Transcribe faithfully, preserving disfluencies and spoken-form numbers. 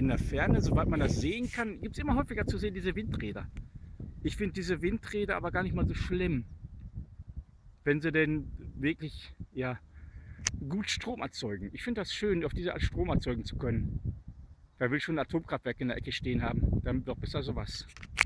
in der Ferne, soweit man das sehen kann, gibt es immer häufiger zu sehen diese Windräder. Ich finde diese Windräder aber gar nicht mal so schlimm, wenn sie denn wirklich ja, gut Strom erzeugen. Ich finde das schön, auf diese Art Strom erzeugen zu können. Wer will schon ein Atomkraftwerk in der Ecke stehen haben? Dann doch besser sowas.